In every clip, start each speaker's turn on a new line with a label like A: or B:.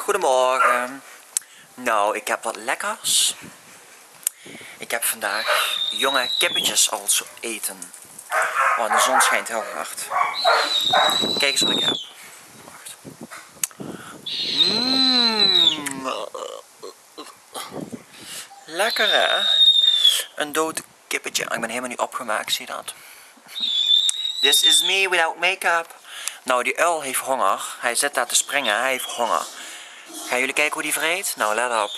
A: Goedemorgen. Nou, ik heb wat lekkers. Ik heb vandaag jonge kippetjes als eten. Oh, de zon schijnt heel hard. Kijk eens wat ik heb. Wacht. Lekker hè? Een dood kippetje. Ik ben helemaal niet opgemaakt, zie je dat? This is me without make-up. Nou, die uil heeft honger. Hij zit daar te springen, hij heeft honger. Gaan jullie kijken hoe die vreet? Nou, let op.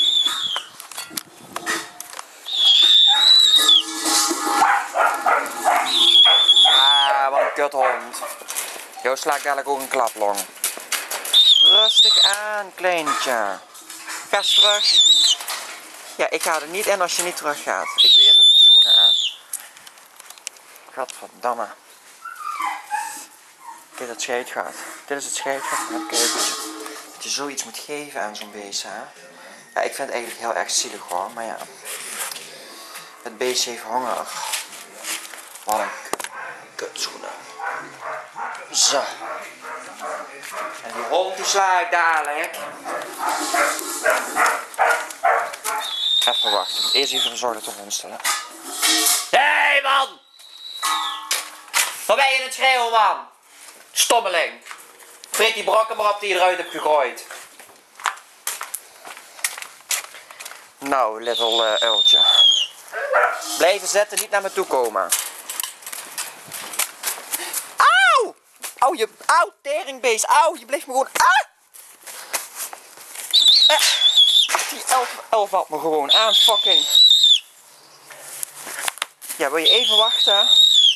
A: Ah, wat een kuthond. Jou sla ik dadelijk ook een klaplong. Rustig aan, kleintje. Ga eens terug. Ja, ik ga er niet in als je niet terug gaat. Ik doe eerst even mijn schoenen aan. Gadverdamme. Kijk, dat scheidgat. Dit is het scheidgat van het kuikentje. Dat je zoiets moet geven aan zo'n beest, hè. Ja, ik vind het eigenlijk heel erg zielig hoor, maar ja. Het beestje heeft honger. Wat een kutschoenen. Zo. En die hond die sla ik dadelijk. Even wachten. Eerst even zorgen dat de hond stellen. Hé hey, man! Waar ben je in het schreeuwen, man? Stommeling. Vreet die brokken maar op die je eruit hebt gegooid. Nou, little uiltje. Blijven zitten, niet naar me toe komen. Auw! Auw, teringbeest. Auw, je bleef me gewoon... Die elf valt me gewoon aan, fucking. Ja, wil je even wachten?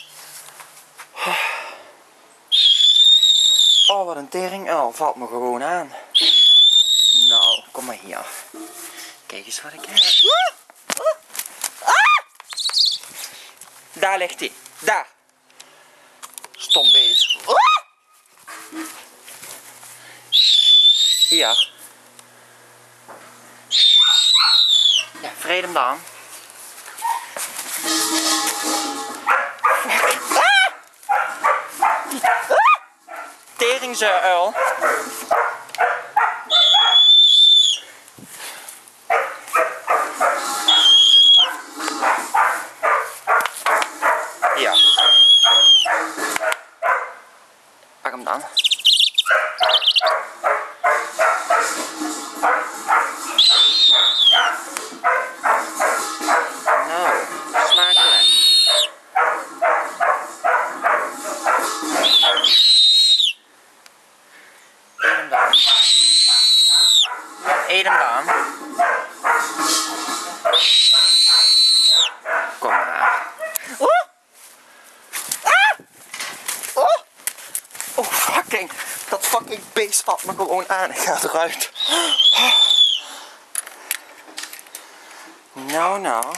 A: Oh, wat een teringuil, valt me gewoon aan. Nou, kom maar hier. Kijk eens wat ik heb. Daar ligt hij. Daar. Stom beest. Hier. Ja, vreet hem dan. Teringse uil. Ja. Pak hem dan. Nou, smakelijk. Eet hem dan. Ja, eet hem dan. Kom maar. Oh fucking, dat fucking beest valt me gewoon aan. Ik ga eruit. Nou.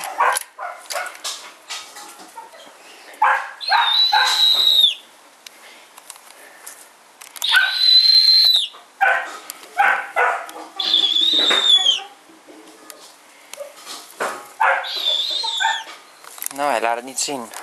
A: Nou, hij laat het niet zien.